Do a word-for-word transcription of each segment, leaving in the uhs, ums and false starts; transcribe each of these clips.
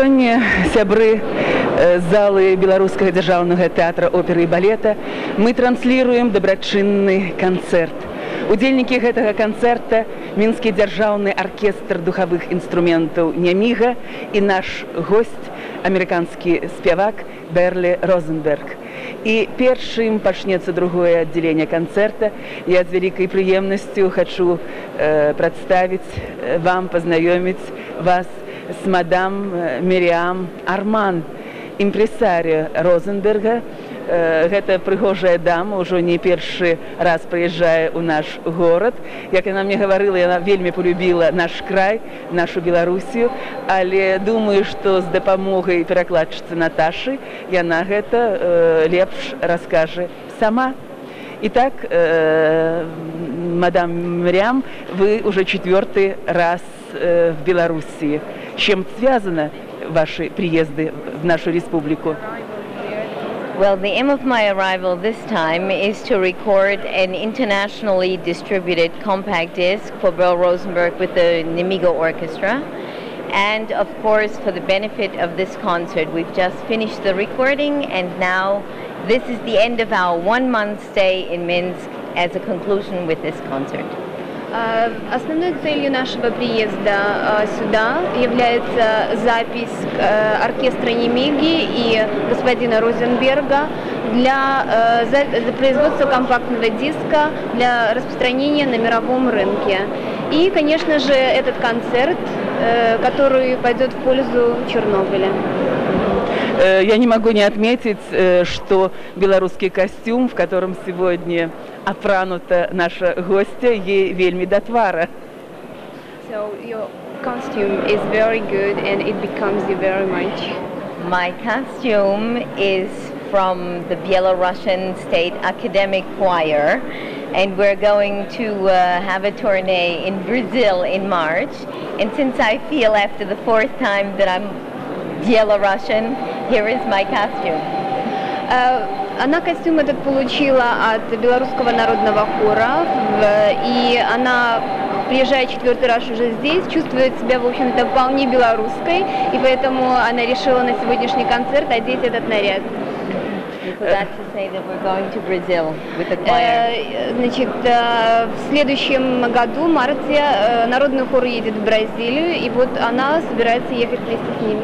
Сёння сябры залы Белорусского державного театра оперы и балета мы транслируем добрачынны концерт. Удзельнікі гэтага канцэрта Мінскі дзяржаўны аркестр духавых інструментаў Няміга і наш гость, амерыканскі спявак Берлі Розенберг. І першым пачнецца другое аддзяленне канцэрта. Я з вялікай прыемнасцю хачу э, прадставіць вам, пазнаёміць вас с мадам Мириам Арман, импресарио Розенберга. Гэта прыгожая дама, ўжо не першы раз прыязджае ў наш горад. Як яна мне гаварыла, яна вельмі полюбіла наш край, нашу Беларусію, але думаю, што з дапамогай перакладчыцы Наташы яна гэта э, лепш раскажа сама. Итак, э, мадам Мириам, вы уже четвертый раз э, в Белоруссии. С чем связаны ваши приезды в нашу республику? Well, the aim of my arrival this time is to record an internationally distributed compact disc for Belle Rosenberg with the Nemiga Orchestra. And of course, for the benefit of this concert, we've just finished the recording, and now this is the end of our one-month stay in Minsk as a conclusion with this concert. Основной целью нашего приезда сюда является запись оркестра Немиги и господина Розенберга для производства компактного диска для распространения на мировом рынке. И, конечно же, этот концерт, который пойдет в пользу Чернобыля. Я не могу не отметить, что белорусский костюм, в котором сегодня опранута наша гостья, ей вельми до твара. So your costume is very good and it becomes you very much. My costume is from the Belarusian State Academic Choir, and we're going to uh, have a tournée in Brazil in March. And since I feel after the fourth time that I'm Belarusian, here is my costume. Она костюм этот получила от Белорусского народного хора, и она, приезжая четвертый раз уже здесь, чувствует себя, в общем-то, вполне белорусской, и поэтому она решила на сегодняшний концерт одеть этот наряд. Значит, в следующем году, в марте, народный хор едет в Бразилию, и вот она собирается ехать вместе с ними.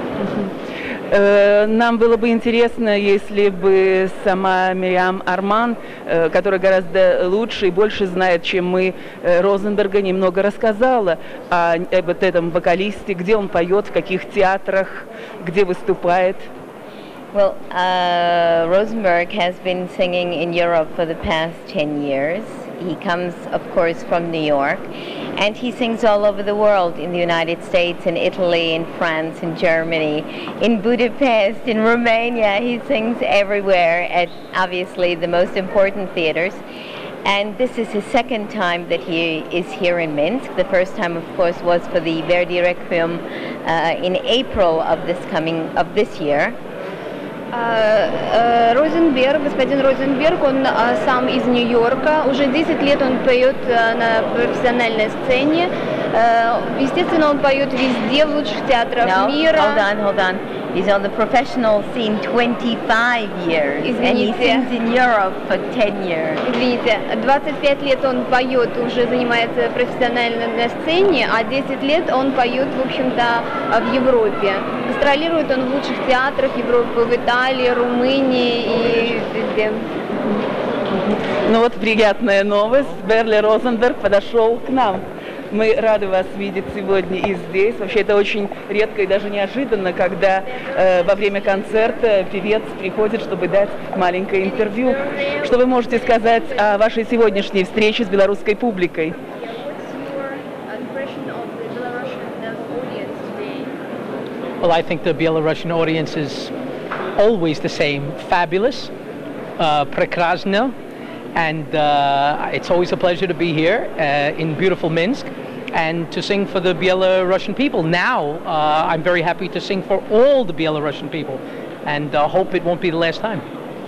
Нам было бы интересно, если бы сама Мириам Арман, которая гораздо лучше и больше знает, чем мы, Розенберга, немного рассказала о, об этом вокалисте, где он поет, в каких театрах, где выступает. Well, uh, Rosenberg has been singing in Europe for the past ten years. He comes, of course, from New York, and he sings all over the world, in the United States, in Italy, in France, in Germany, in Budapest, in Romania. He sings everywhere at, obviously, the most important theaters. And this is his second time that he is here in Minsk. The first time, of course, was for the Verdi Requiem uh, in April of this coming, of this year. Розенберг, господин Розенберг, он сам из Нью-Йорка. Уже десять лет он поет на профессиональной сцене. Естественно, он поет везде, в лучших театрах no, мира. Hold on, hold on. He's on the professional scene twenty-five years, Извините. And he sings in Europe for ten years. Извините, двадцать пять лет он поет, уже занимается профессионально на сцене, а десять лет он поет, в общем-то, в Европе. Гастролирует он в лучших театрах Европы, в Италии, Румынии и везде. Ну вот приятная новость. Берлі Розенберг подошел к нам. Мы рады вас видеть сегодня и здесь. Вообще это очень редко и даже неожиданно, когда э, во время концерта певец приходит, чтобы дать маленькое интервью. Что вы можете сказать о вашей сегодняшней встрече с белорусской публикой? Well, I think the Belarusian audience is always the same. Fabulous, uh, прекрасно. And uh, it's always a pleasure to be here uh, in beautiful Minsk and to sing for the Belarusian people. Now, uh, I'm very happy to sing for all the Belarusian people and uh, hope it won't be the last time.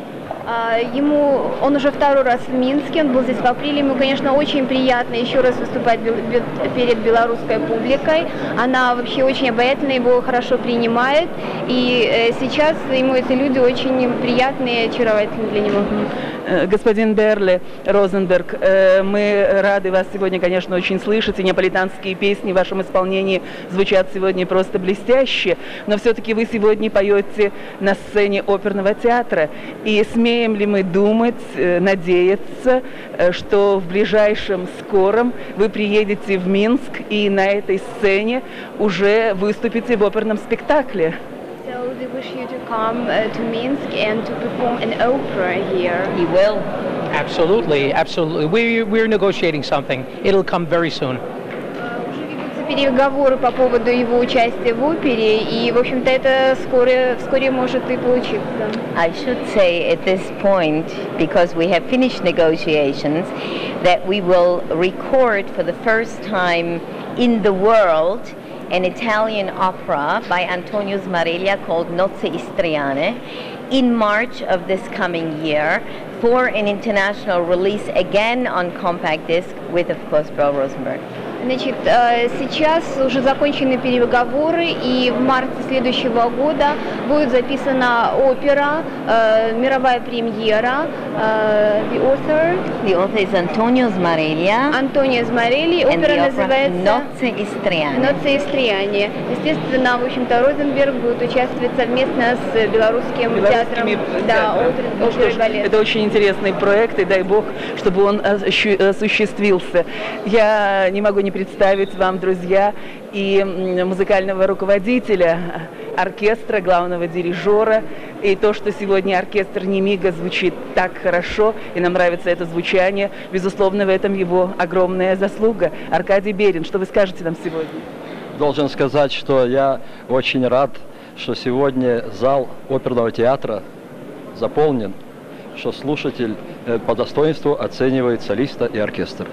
А, Ему, он уже второй раз в Минске, он был здесь в апреле, ему, конечно, очень приятно еще раз выступать бел- бел- перед белорусской публикой. Она вообще очень обаятельна, его хорошо принимает, и э, сейчас ему эти люди очень приятные и очаровательны для него. Э, Господин Берле Розенберг, э, мы рады вас сегодня, конечно, очень слышать, и неаполитанские песни в вашем исполнении звучат сегодня просто блестяще, но все-таки вы сегодня поете на сцене оперного театра, и смеем ли мы думать, э, надеяться, э, что в ближайшем скором вы приедете в Минск и на этой сцене уже выступите в оперном спектакле? So they wish you to come uh, to Minsk and to perform an opera here. He will. Absolutely, absolutely. We're, we're negotiating something. It'll come very soon. Уже ведутся переговоры по поводу его участия в опере, и, в общем-то, это вскоре, вскоре может и получиться. I should say at this point, because we have finished negotiations, that we will record for the first time in the world an Italian opera by Antonio Smareglia called Nozze Istriane in March of this coming year for an international release again on compact disc with, of course, Bro Rosenberg. Значит, э, сейчас уже закончены переговоры, и в марте следующего года будет записана опера, э, мировая премьера, э, The Author. The author is Antonio Smareglia, Антонио Смарелли. and Опера the opera называется Nozze Istriane. «Ноцы Истрияне». Естественно, в общем-то, Розенберг будет участвовать совместно с белорусским театром, да, Ну что оперы ж, и балет. это очень интересный проект, и дай бог, чтобы он ощу- осуществился. Я не могу не представить вам, друзья, и м, музыкального руководителя оркестра, главного дирижера, и то, что сегодня оркестр Немига звучит так хорошо, и нам нравится это звучание, безусловно, в этом его огромная заслуга. Аркадий Берин, что вы скажете нам сегодня? Должен сказать, что я очень рад, что сегодня зал оперного театра заполнен, что слушатель э, по достоинству оценивает солиста и оркестр.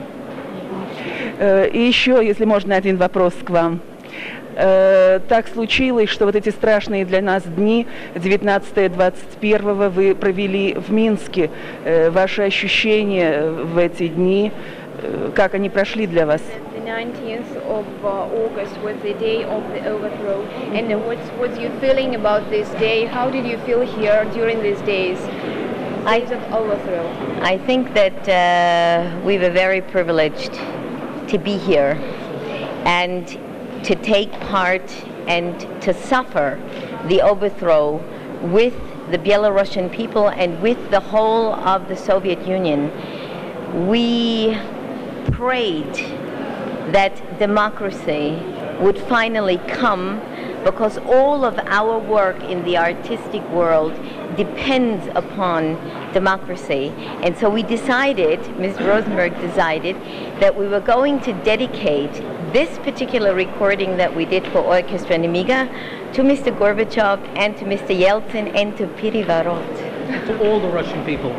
Э, И еще, если можно, один вопрос к вам. Э, Так случилось, что вот эти страшные для нас дни, девятнадцатого-двадцать первого, вы провели в Минске. Э, Ваши ощущения в эти дни, э, как они прошли для вас? The nineteenth of uh, August was the day of the overthrow. And what's what's your feeling about this day? How did you feel here during these days? I- Days of overthrow. I think that uh, we were very privileged to be here and to take part and to suffer the overthrow with the Belarusian people and with the whole of the Soviet Union. We prayed that democracy would finally come, because all of our work in the artistic world depends upon democracy. And so we decided, Miz Rosenberg decided, that we were going to dedicate this particular recording that we did for Orchestra Nemiga to Mister Gorbachev and to Mister Yeltsin and to Perivarot. To all the Russian people.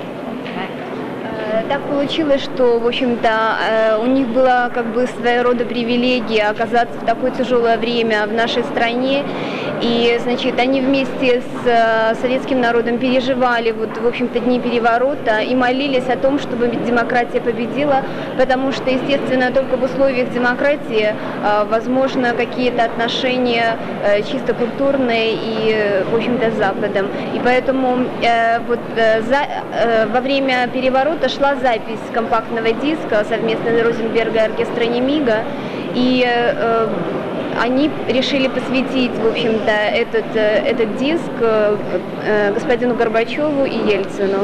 Э, Так получилось, что, в общем-то, э, у них была как бы своего рода привилегия оказаться в такое тяжелое время в нашей стране. И, значит, они вместе с э, советским народом переживали, вот, в общем-то, дни переворота и молились о том, чтобы демократия победила, потому что, естественно, только в условиях демократии э, возможно какие-то отношения э, чисто культурные и, э, в общем-то, с Западом. И поэтому э, вот э, за, э, во время переворота шла запись компактного диска совместно с Розенберга и оркестра Немига, и э, они решили посвятить, в общем-то, этот, э, этот диск э, э, господину Горбачеву и Ельцину.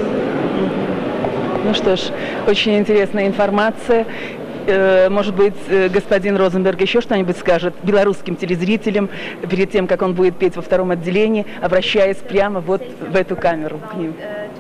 Ну что ж, очень интересная информация. Э, Может быть, э, господин Розенберг еще что-нибудь скажет белорусским телезрителям перед тем, как он будет петь во втором отделении, обращаясь прямо вот в эту камеру к ним.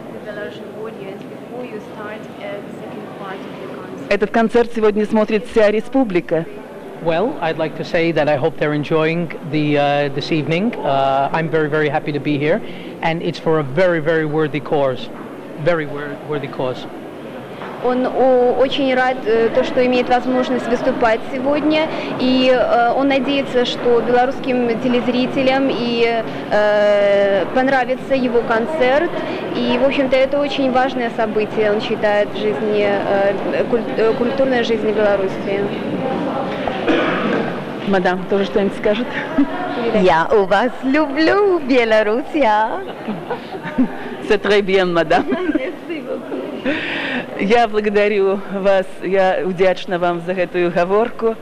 Этот концерт сегодня смотрит вся республика. Well, I'd like to say that I hope they're enjoying the uh, this evening. Uh, I'm very, very happy to be here, and it's for a very, very worthy cause. Very wor- worthy cause. он о, очень рад, э, то, что имеет возможность выступать сегодня, и э, он надеется, что белорусским телезрителям и э, понравится его концерт, и, в общем-то, это очень важное событие, он считает, в жизни, э, куль, э, культурной жизни Беларуси. Мадам, тоже что-нибудь скажет? Я у вас люблю, Белоруссия. C'est très bien, мадам. Я благодарю вас, я удячна вам за гэтую гаворку.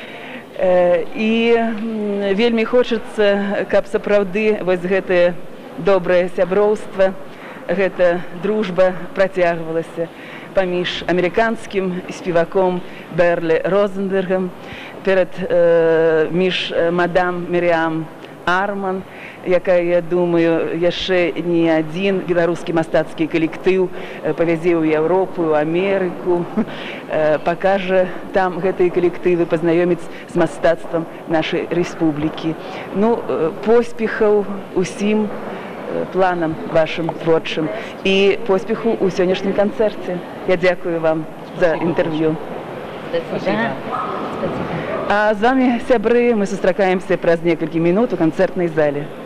І вельмі хочацца, каб сапраўды вось гэтае добрае сяброўства, гэта дружба працягвалася паміж амерыканскім спеваком Берли Розенбергом перад э, між мадам Міріам Арман, якая, я думаю, яшчэ не адзін беларускі мастацкі калектыў павязе ў Еўропу, ў Амерыку, э, пакажа там гэтыя калектывы, пазнаёміць з мастацтвам нашай рэспублікі. Ну, э, поспехаў усім планам вашым творчым і поспеху ў сённяшнім канцэрце. Я дзякую вам за інтэрв'ю. Спасибо. А з вами, сябры, мы сустракаемся праз некалькі мінут у канцэртнай зале.